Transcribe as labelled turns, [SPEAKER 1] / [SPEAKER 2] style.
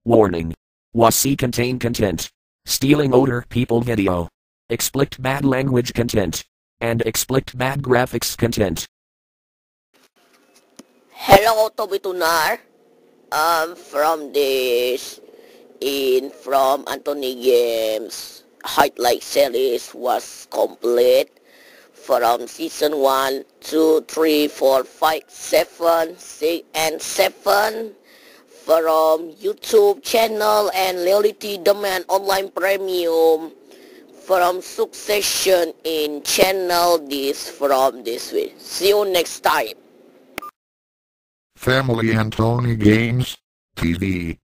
[SPEAKER 1] Warning. Wasi contain content. Stealing older people video. Explicit bad language content. And explicit bad graphics content.
[SPEAKER 2] Hello, Toby Tunar. From AntoniGames. Highlight series was complete from season 1, 2, 3, 4, 5, 7, 6, and 7 from YouTube channel and reality demand online premium from succession in channel this from this week. See you next time.
[SPEAKER 3] Family AntoniGames TV.